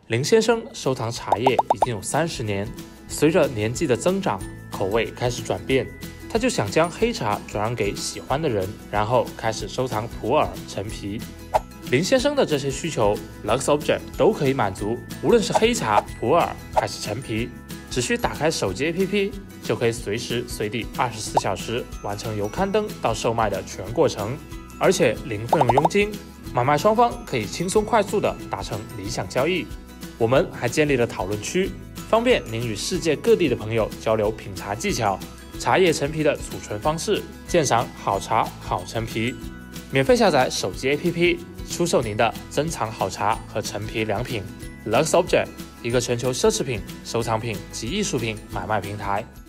林先生收藏茶叶已经有30年，随着年纪的增长，口味开始转变，他就想将黑茶转让给喜欢的人，然后开始收藏普洱、陈皮。林先生的这些需求 ，LuxObject 都可以满足，无论是黑茶、普洱还是陈皮，只需打开手机 APP， 就可以随时随地24小时完成由刊登到售卖的全过程，而且零费用佣金，买卖双方可以轻松快速地达成理想交易。我们还建立了讨论区，方便您与世界各地的朋友交流品茶技巧、茶叶陈皮的储存方式，鉴赏好茶好陈皮。免费下载手机 APP， 出售您的珍藏好茶和陈皮良品。LuxObject， 一个全球奢侈品、收藏品及艺术品买卖平台。